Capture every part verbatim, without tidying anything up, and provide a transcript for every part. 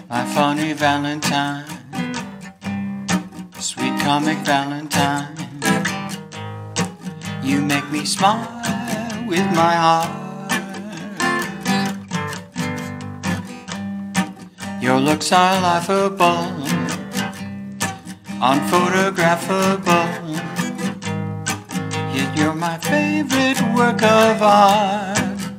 My funny Valentine, sweet comic Valentine, you make me smile with my heart. Your looks are laughable, unphotographable, yet you're my favorite work of art.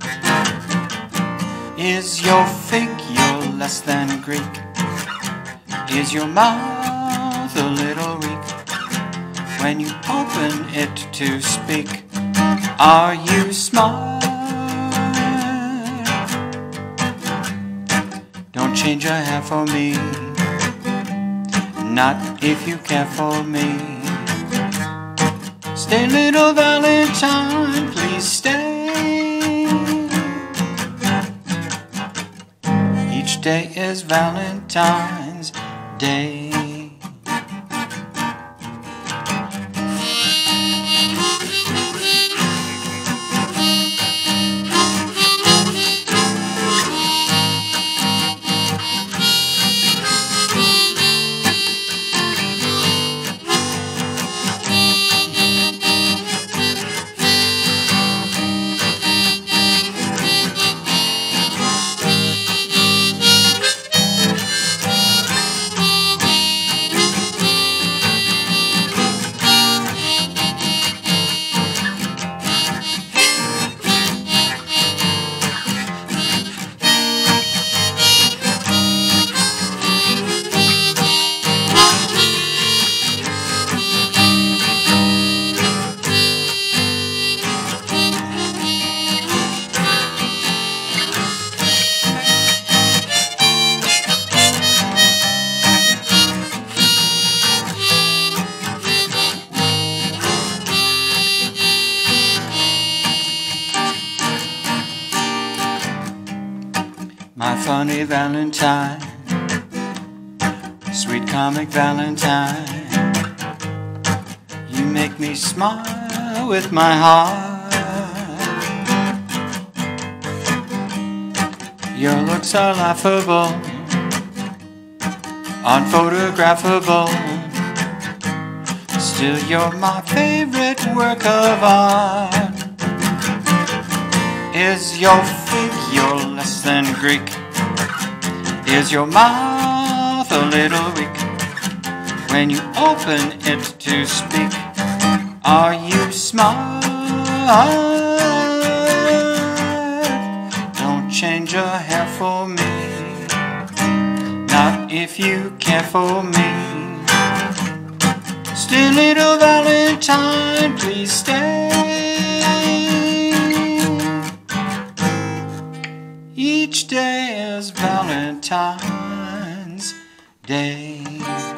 Is your figure less than Greek? Is your mouth a little weak when you open it to speak? Are you smart? Don't change your hair for me, not if you care for me. Stay, little Valentine, please stay. Each day is Valentine's Day. My funny Valentine, sweet comic Valentine, you make me smile with my heart. Your looks are laughable, unphotographable, still you're my favorite work of art. Is your figure less than Greek? Is your mouth a little weak when you open it to speak? Are you smart? Don't change your hair for me, not if you care for me. Stay, little Valentine, please stay. Each day is Valentine's Day.